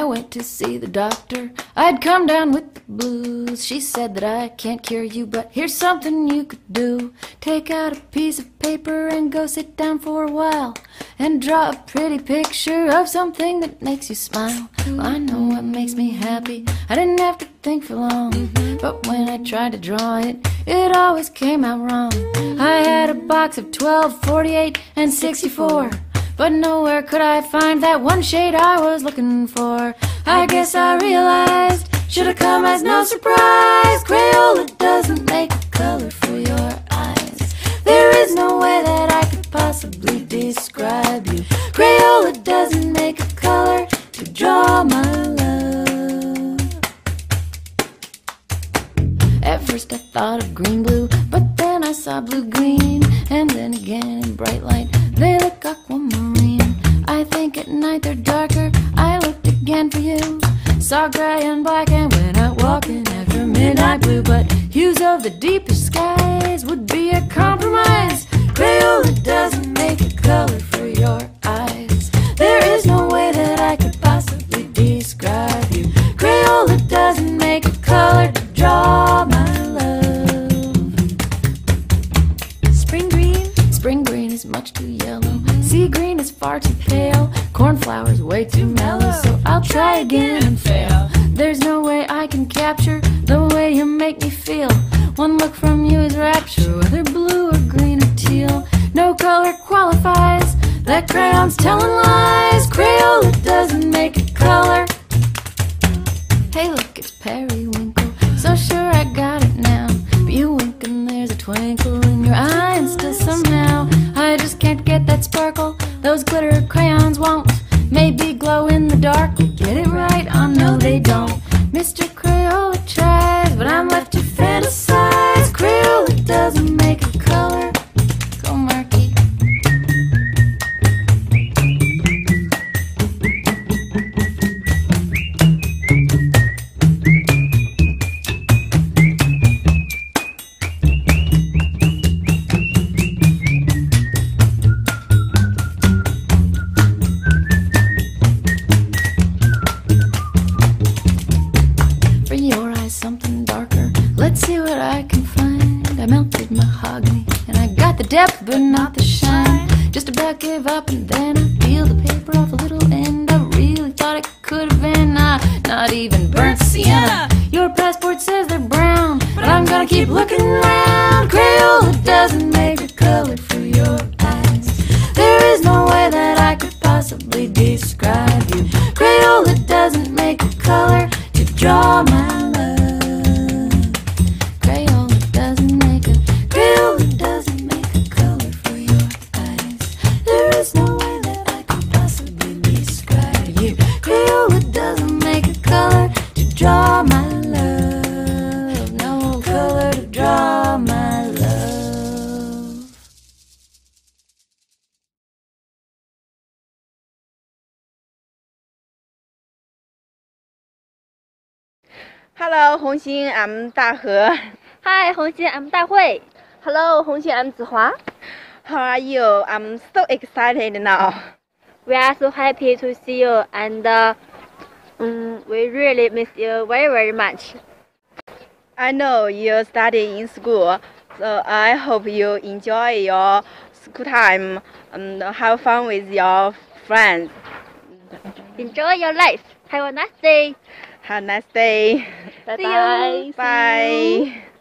went to see the doctor. I'd come down with the blues. She said that I can't cure you, but here's something you could do. Take out a piece of paper and go sit down for a while and draw a pretty picture of something that makes you smile. Well, I know what makes me happy. I didn't have to think for long, but when I tried to draw it, it always came out wrong. I had a box of 12, 48, and 64, but nowhere could I find that one shade I was looking for. I guess I realized, should've come as no surprise, Crayola doesn't make a color for your eyes. There is no way that I could possibly describe you. Crayola doesn't make a color to draw my love. At first I thought of green-blue, but then I saw blue-green, and then again in bright light they look aquamarine. I think at night they're darker. I looked again for you, saw gray and black, and went out walking after midnight blue. But hues of the deepest skies would be a compromise. Crayola doesn't make a color for your eyes. There is no way that I could possibly describe you. Crayola doesn't make a color to draw my love. Spring green? Spring green is much too yellow. Sea green is far too pale. Cornflower's way too mellow. So I'll try again and fail. There's no way I can capture the way you make me feel. One look from you is rapture, whether blue or green or teal. No color qualifies. That crayon's telling lies. Crayola doesn't make a color. Hey look, it's periwinkle. So sure I got it now, but you wink and there's a twinkle in your eye, and still somehow I just can't get that sparkle. Those glitter crayons won't maybe glow in the dark. We'll get it right, oh no they don't. Mr. Crayola tries, but I'm left to fantasize. Crayola doesn't make a color. Go Marky. Something darker, let's see what I can find. I melted mahogany and I got the depth but not the shine. Just about gave up and then I peeled the paper off a little end. I really thought it could have been not even burnt sienna. Your passport says they're brown, but I'm gonna keep looking around. Crayola doesn't make a color for your eyes. There is no way that I could possibly describe you. Crayola doesn't make a color to draw my love. Draw my love, no color to draw my love. Hello, 红星 I'm 大和。 Hi, 红星 I'm 大慧。 Hello, 红星 I'm 子华。 How are you? I'm so excited now. We are so happy to see you, and we really miss you very, very much. I know you study in school, so I hope you enjoy your school time and have fun with your friends. Enjoy your life. Have a nice day. Have a nice day. Bye bye. Bye.